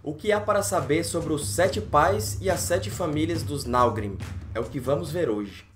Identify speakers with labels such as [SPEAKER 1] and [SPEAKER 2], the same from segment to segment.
[SPEAKER 1] O que há para saber sobre os 7 pais e as 7 famílias dos Naugrim? É o que vamos ver hoje.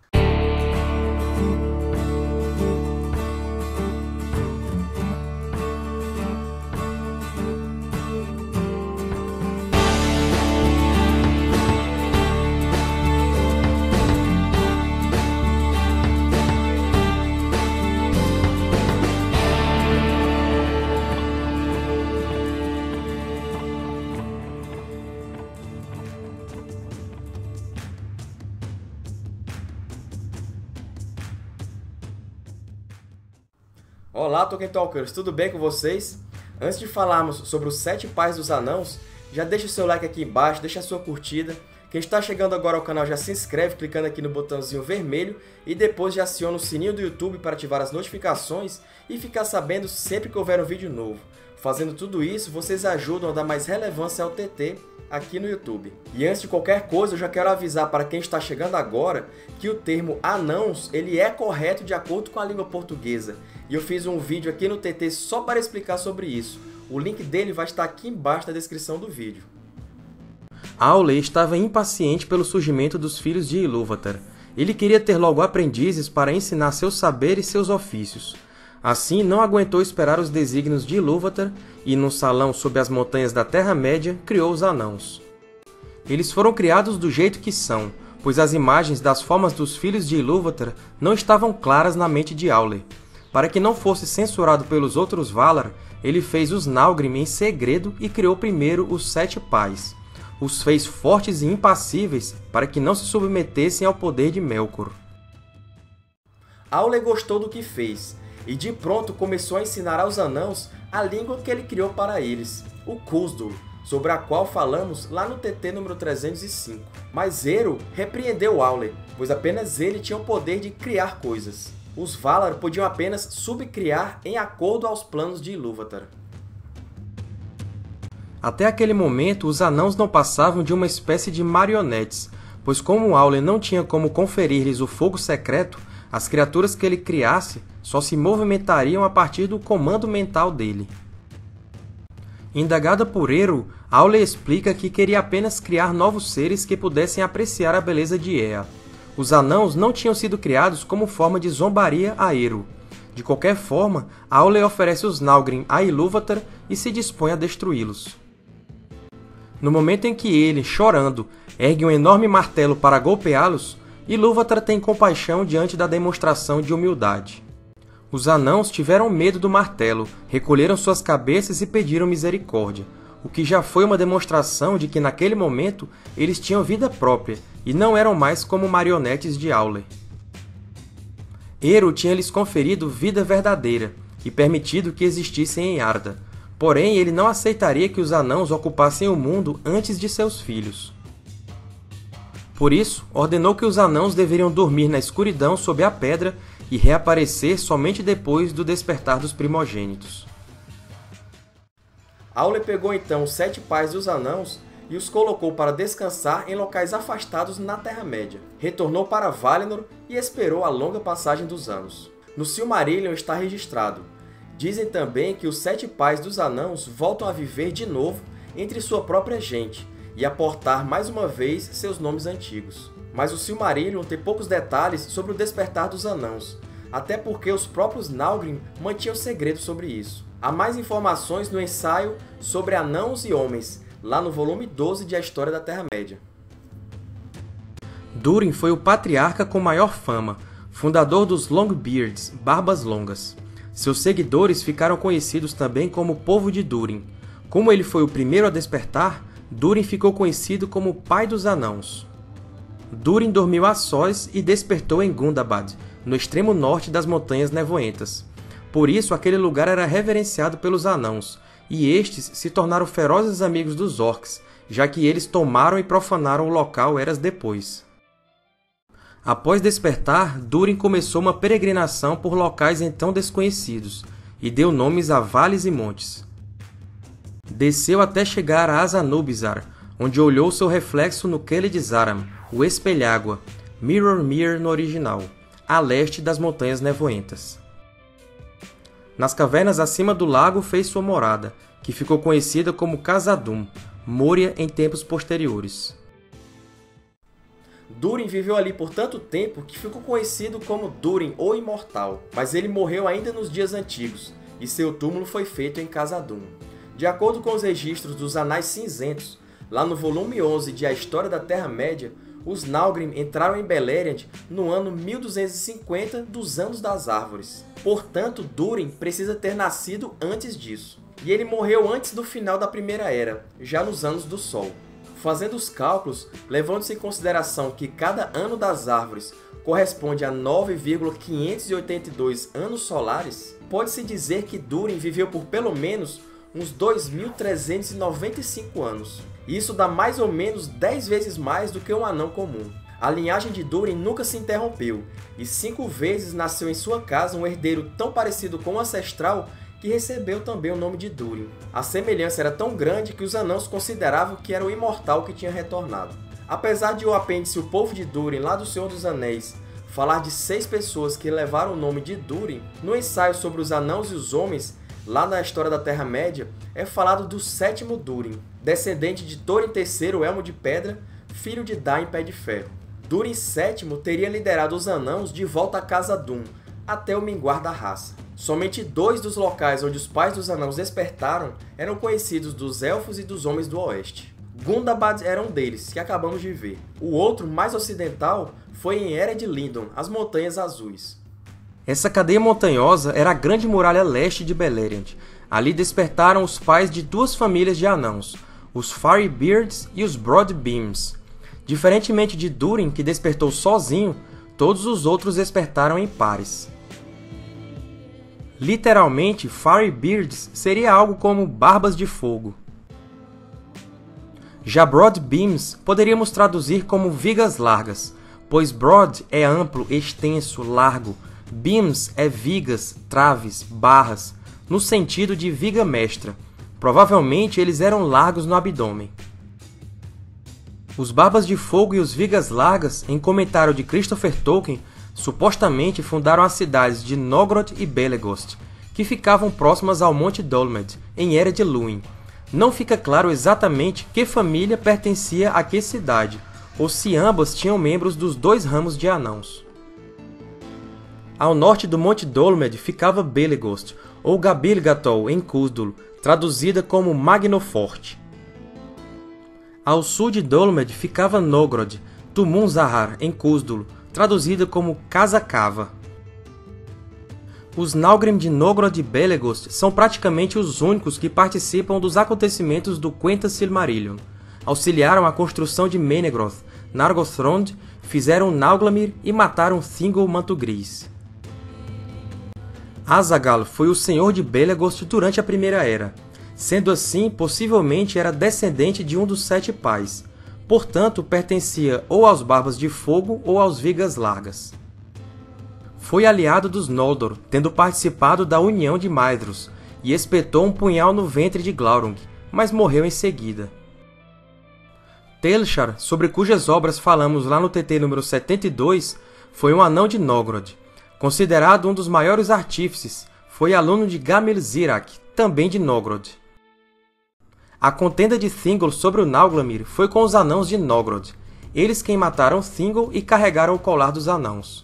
[SPEAKER 1] Olá, Tolkien Talkers! Tudo bem com vocês? Antes de falarmos sobre os 7 pais dos anãos, já deixa o seu like aqui embaixo, deixa a sua curtida. Quem está chegando agora ao canal já se inscreve clicando aqui no botãozinho vermelho e depois já aciona o sininho do YouTube para ativar as notificações e ficar sabendo sempre que houver um vídeo novo. Fazendo tudo isso, vocês ajudam a dar mais relevância ao TT aqui no YouTube. E antes de qualquer coisa, eu já quero avisar para quem está chegando agora que o termo anãos ele é correto de acordo com a língua portuguesa. E eu fiz um vídeo aqui no TT só para explicar sobre isso. O link dele vai estar aqui embaixo na descrição do vídeo.
[SPEAKER 2] Aule estava impaciente pelo surgimento dos filhos de Ilúvatar. Ele queria ter logo aprendizes para ensinar seu saber e seus ofícios. Assim, não aguentou esperar os desígnios de Ilúvatar e, num salão sob as montanhas da Terra-média, criou os Anãos. Eles foram criados do jeito que são, pois as imagens das formas dos filhos de Ilúvatar não estavam claras na mente de Aule. Para que não fosse censurado pelos outros Valar, ele fez os Naugrim em segredo e criou primeiro os 7 pais. Os fez fortes e impassíveis para que não se submetessem ao poder de Melkor.
[SPEAKER 1] Aule gostou do que fez, e de pronto começou a ensinar aos anãos a língua que ele criou para eles, o Khuzdur, sobre a qual falamos lá no TT número 305. Mas Eru repreendeu Aule, pois apenas ele tinha o poder de criar coisas. Os Valar podiam apenas subcriar em acordo aos planos de Ilúvatar.
[SPEAKER 2] Até aquele momento, os anãos não passavam de uma espécie de marionetes, pois como Aule não tinha como conferir-lhes o fogo secreto, as criaturas que ele criasse só se movimentariam a partir do comando mental dele. Indagada por Eru, Aule explica que queria apenas criar novos seres que pudessem apreciar a beleza de Ea. Os anãos não tinham sido criados como forma de zombaria a Eru. De qualquer forma, Aule oferece os Naugrim a Ilúvatar e se dispõe a destruí-los. No momento em que ele, chorando, ergue um enorme martelo para golpeá-los, Ilúvatar tem compaixão diante da demonstração de humildade. Os anãos tiveram medo do martelo, recolheram suas cabeças e pediram misericórdia, o que já foi uma demonstração de que naquele momento eles tinham vida própria e não eram mais como marionetes de Aule. Eru tinha lhes conferido vida verdadeira e permitido que existissem em Arda, porém ele não aceitaria que os anãos ocupassem o mundo antes de seus filhos. Por isso, ordenou que os anãos deveriam dormir na escuridão sob a pedra e reaparecer somente depois do despertar dos primogênitos.
[SPEAKER 1] Aule pegou então os 7 pais dos anãos e os colocou para descansar em locais afastados na Terra-média. Retornou para Valinor e esperou a longa passagem dos anos. No Silmarillion está registrado. Dizem também que os 7 pais dos anãos voltam a viver de novo entre sua própria gente e a portar mais uma vez seus nomes antigos. Mas o Silmarillion tem poucos detalhes sobre o despertar dos anãos, até porque os próprios Naugrim mantinham segredo sobre isso. Há mais informações no ensaio sobre Anãos e Homens, lá no volume 12 de A História da Terra-média.
[SPEAKER 2] Durin foi o patriarca com maior fama, fundador dos Longbeards, Barbas Longas. Seus seguidores ficaram conhecidos também como Povo de Durin. Como ele foi o primeiro a despertar, Durin ficou conhecido como Pai dos Anãos. Durin dormiu a sós e despertou em Gundabad, no extremo norte das Montanhas Nevoentas. Por isso, aquele lugar era reverenciado pelos anãos, e estes se tornaram ferozes amigos dos orcs, já que eles tomaram e profanaram o local eras depois. Após despertar, Durin começou uma peregrinação por locais então desconhecidos, e deu nomes a vales e montes. Desceu até chegar a Azanubizar, onde olhou seu reflexo no Kheled-Zaram, o Espelhágua, Mirror no original, a leste das Montanhas Nevoentas. Nas cavernas acima do lago fez sua morada, que ficou conhecida como Khazad-dûm, Moria em tempos posteriores.
[SPEAKER 1] Durin viveu ali por tanto tempo que ficou conhecido como Durin, o Imortal, mas ele morreu ainda nos dias antigos, e seu túmulo foi feito em Khazad-dûm. De acordo com os registros dos Anais Cinzentos, lá no volume 11 de A História da Terra-média, os Nálgrim entraram em Beleriand no ano 1250 dos Anos das Árvores. Portanto, Durin precisa ter nascido antes disso. E ele morreu antes do final da Primeira Era, já nos Anos do Sol. Fazendo os cálculos, levando-se em consideração que cada ano das árvores corresponde a 9,582 anos solares, pode-se dizer que Durin viveu por pelo menos uns 2.395 anos. Isso dá mais ou menos 10 vezes mais do que um anão comum. A linhagem de Durin nunca se interrompeu, e 5 vezes nasceu em sua casa um herdeiro tão parecido com o ancestral que recebeu também o nome de Durin. A semelhança era tão grande que os anãos consideravam que era o imortal que tinha retornado. Apesar de o apêndice O Povo de Durin, lá do Senhor dos Anéis, falar de 6 pessoas que levaram o nome de Durin, no ensaio sobre os anãos e os homens, lá na História da Terra-média, é falado do 7º Durin, descendente de Thorin III, Elmo de Pedra, filho de Dain Pé de Ferro. Durin VII teria liderado os anãos de volta a Khazad-dûm, até o minguar da raça. Somente 2 dos locais onde os pais dos anãos despertaram eram conhecidos dos Elfos e dos Homens do Oeste. Gundabad era um deles, que acabamos de ver. O outro, mais ocidental, foi em Ered Lindon, as Montanhas Azuis.
[SPEAKER 2] Essa cadeia montanhosa era a Grande Muralha Leste de Beleriand. Ali despertaram os pais de 2 famílias de anãos, os Firebeards e os Broadbeams. Diferentemente de Durin, que despertou sozinho, todos os outros despertaram em pares. Literalmente, Firebeards seria algo como Barbas de Fogo. Já Broadbeams poderíamos traduzir como Vigas Largas, pois Broad é amplo, extenso, largo. Beams é vigas, traves, barras, no sentido de viga mestra. Provavelmente eles eram largos no abdômen. Os Barbas de Fogo e os Vigas Largas, em comentário de Christopher Tolkien, supostamente fundaram as cidades de Nogrod e Belegost, que ficavam próximas ao Monte Dolmed, em Ered Luin. Não fica claro exatamente que família pertencia a que cidade, ou se ambas tinham membros dos 2 ramos de anãos. Ao norte do Monte Dolmed ficava Belegost, ou Gabilgatol em Khuzdul, traduzida como Magnoforte. Ao sul de Dolmed ficava Nogrod, Tumun-Zahar em Khuzdul, traduzida como Casa Cava. Os Nálgrim de Nogrod e Belegost são praticamente os únicos que participam dos acontecimentos do Quenta Silmarillion. Auxiliaram a construção de Menegroth, Nargothrond, fizeram Nauglamir e mataram Thingol Manto Gris. Azaghal foi o senhor de Belegost durante a Primeira Era. Sendo assim, possivelmente era descendente de um dos 7 pais. Portanto, pertencia ou aos Barbas de Fogo ou aos Vigas Largas. Foi aliado dos Noldor, tendo participado da União de Maedhros, e espetou um punhal no ventre de Glaurung, mas morreu em seguida. Telshar, sobre cujas obras falamos lá no TT número 72, foi um anão de Nogrod. Considerado um dos maiores artífices, foi aluno de Gamil-Zirak, também de Nogrod. A contenda de Thingol sobre o Nauglamir foi com os anãos de Nogrod. Eles quem mataram Thingol e carregaram o colar dos anãos.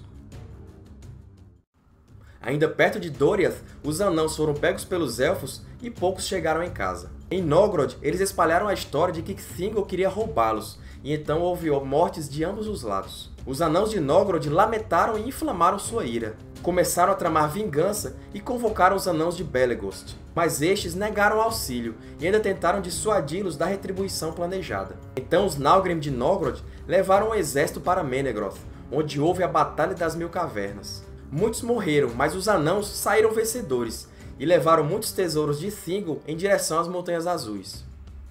[SPEAKER 1] Ainda perto de Doriath, os anãos foram pegos pelos elfos e poucos chegaram em casa. Em Nogrod, eles espalharam a história de que Thingol queria roubá-los, e então houve mortes de ambos os lados. Os anãos de Nogrod lamentaram e inflamaram sua ira. Começaram a tramar vingança e convocaram os anãos de Belegost. Mas estes negaram auxílio e ainda tentaram dissuadi-los da retribuição planejada. Então os Nálgrim de Nogrod levaram um exército para Menegroth, onde houve a Batalha das Mil Cavernas. Muitos morreram, mas os anãos saíram vencedores e levaram muitos tesouros de Thingol em direção às Montanhas Azuis.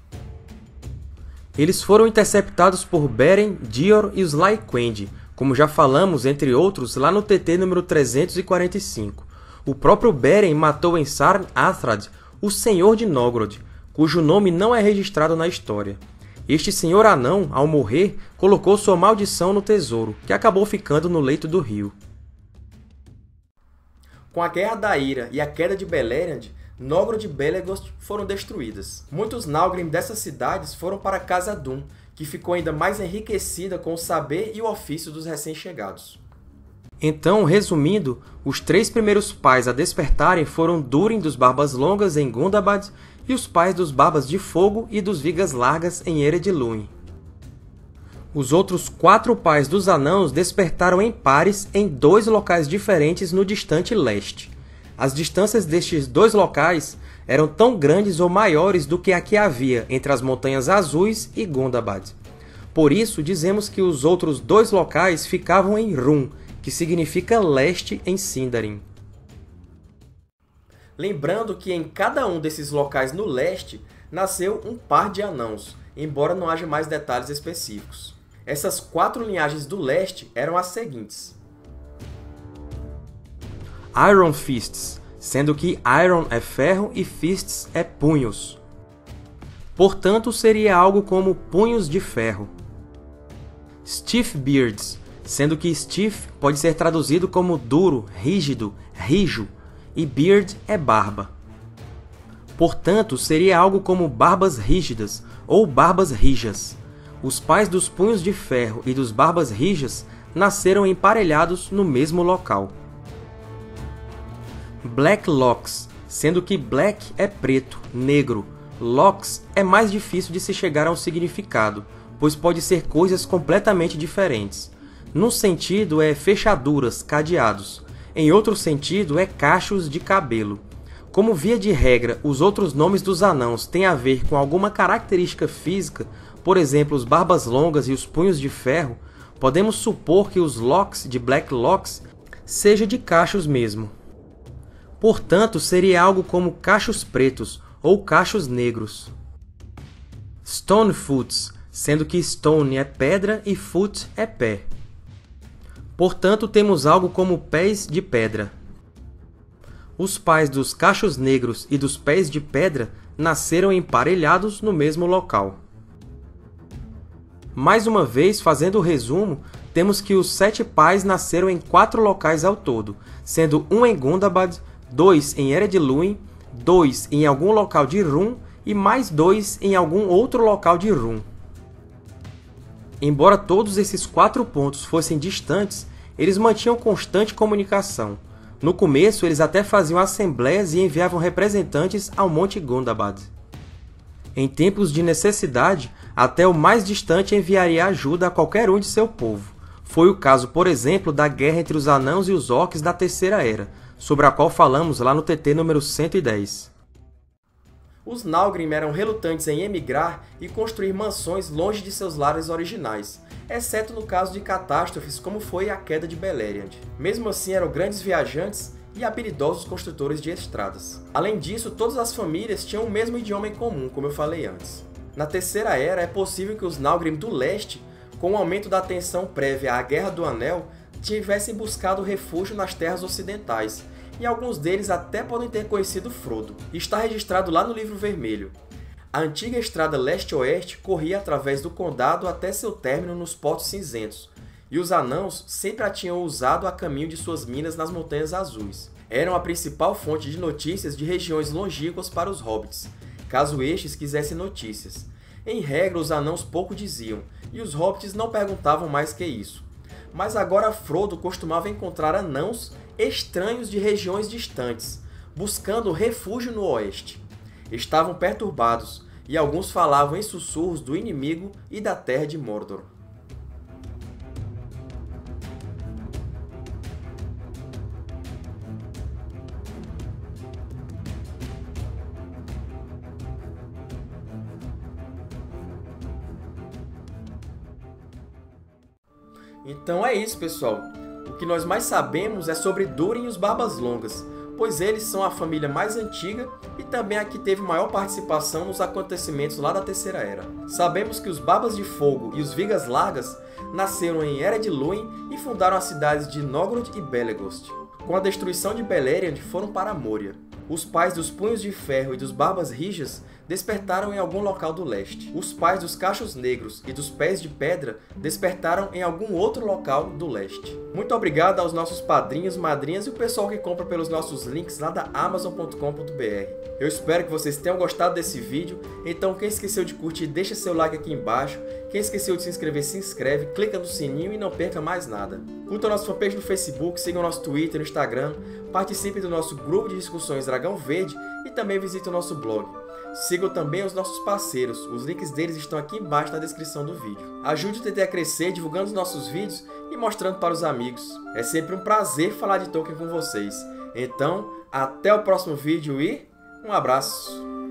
[SPEAKER 2] Eles foram interceptados por Beren, Dior e os Lyquendi, como já falamos, entre outros, lá no TT número 345. O próprio Beren matou em Sarn Athrad o Senhor de Nogrod, cujo nome não é registrado na história. Este senhor anão, ao morrer, colocou sua maldição no tesouro, que acabou ficando no leito do rio.
[SPEAKER 1] Com a Guerra da Ira e a queda de Beleriand, Nógrod e Belegost foram destruídas. Muitos Nálgrim dessas cidades foram para Khazad-dûm, que ficou ainda mais enriquecida com o saber e o ofício dos recém-chegados.
[SPEAKER 2] Então, resumindo, os 3 primeiros pais a despertarem foram Durin dos Barbas Longas em Gundabad e os pais dos Barbas de Fogo e dos Vigas Largas em Ered Luin. Os outros 4 pais dos Anãos despertaram em pares em 2 locais diferentes no distante leste. As distâncias destes 2 locais eram tão grandes ou maiores do que a que havia entre as Montanhas Azuis e Gundabad. Por isso, dizemos que os outros 2 locais ficavam em Rûn, que significa leste em Sindarin.
[SPEAKER 1] Lembrando que em cada um desses locais no leste nasceu um par de anãos, embora não haja mais detalhes específicos. Essas 4 linhagens do leste eram as seguintes.
[SPEAKER 2] Iron Fists, sendo que Iron é ferro e Fists é punhos. Portanto, seria algo como punhos de ferro. Stiff Beards, sendo que stiff pode ser traduzido como duro, rígido, rijo, e beard é barba. Portanto, seria algo como barbas rígidas ou barbas rijas. Os pais dos punhos de ferro e dos barbas rijas nasceram emparelhados no mesmo local. Black Locks, sendo que black é preto, negro, locks é mais difícil de se chegar a um significado, pois pode ser coisas completamente diferentes. Num sentido é fechaduras, cadeados. Em outro sentido é cachos de cabelo. Como via de regra, os outros nomes dos anãos têm a ver com alguma característica física, por exemplo, os barbas longas e os punhos de ferro, podemos supor que os locks de Black Locks seja de cachos mesmo. Portanto, seria algo como cachos pretos ou cachos negros. Stonefoots, sendo que stone é pedra e foot é pé. Portanto, temos algo como pés de pedra. Os pais dos cachos negros e dos pés de pedra nasceram emparelhados no mesmo local. Mais uma vez, fazendo o resumo, temos que os 7 pais nasceram em 4 locais ao todo, sendo um em Gundabad, 2 em Ered Luin, 2 em algum local de Rûn e mais 2 em algum outro local de Rûn. Embora todos esses 4 pontos fossem distantes, eles mantinham constante comunicação. No começo, eles até faziam assembleias e enviavam representantes ao Monte Gundabad. Em tempos de necessidade, até o mais distante enviaria ajuda a qualquer um de seu povo. Foi o caso, por exemplo, da guerra entre os Anãos e os Orcs da Terceira Era, sobre a qual falamos lá no TT número 110.
[SPEAKER 1] Os Nálgrim eram relutantes em emigrar e construir mansões longe de seus lares originais, exceto no caso de catástrofes como foi a queda de Beleriand. Mesmo assim, eram grandes viajantes e habilidosos construtores de estradas. Além disso, todas as famílias tinham o mesmo idioma em comum, como eu falei antes. Na Terceira Era, é possível que os Nálgrim do Leste, com o aumento da tensão prévia à Guerra do Anel, tivessem buscado refúgio nas terras ocidentais, e alguns deles até podem ter conhecido Frodo. Está registrado lá no Livro Vermelho. A antiga estrada leste-oeste corria através do condado até seu término nos Portos Cinzentos, e os Anãos sempre a tinham usado a caminho de suas minas nas Montanhas Azuis. Eram a principal fonte de notícias de regiões longínquas para os hobbits, caso estes quisessem notícias. Em regra, os Anãos pouco diziam, e os hobbits não perguntavam mais que isso. Mas agora Frodo costumava encontrar anãos estranhos de regiões distantes, buscando refúgio no oeste. Estavam perturbados, e alguns falavam em sussurros do inimigo e da terra de Mordor. Então é isso, pessoal. O que nós mais sabemos é sobre Durin e os Barbas Longas, pois eles são a família mais antiga e também a que teve maior participação nos acontecimentos lá da Terceira Era. Sabemos que os Barbas de Fogo e os Vigas Largas nasceram em Ered Luin e fundaram as cidades de Nógrod e Belegost. Com a destruição de Beleriand, foram para Moria. Os pais dos Punhos de Ferro e dos Barbas Rijas despertaram em algum local do leste. Os pais dos cachos negros e dos pés de pedra despertaram em algum outro local do leste. Muito obrigado aos nossos padrinhos, madrinhas e o pessoal que compra pelos nossos links lá da Amazon.com.br. Eu espero que vocês tenham gostado desse vídeo, então quem esqueceu de curtir, deixa seu like aqui embaixo. Quem esqueceu de se inscrever, se inscreve, clica no sininho e não perca mais nada. Curtam nossa fanpage no Facebook, sigam nosso Twitter e no Instagram, participem do nosso grupo de discussões Dragão Verde e também visitem o nosso blog. Sigam também os nossos parceiros, os links deles estão aqui embaixo na descrição do vídeo. Ajude o TT a crescer divulgando os nossos vídeos e mostrando para os amigos. É sempre um prazer falar de Tolkien com vocês. Então, até o próximo vídeo e um abraço!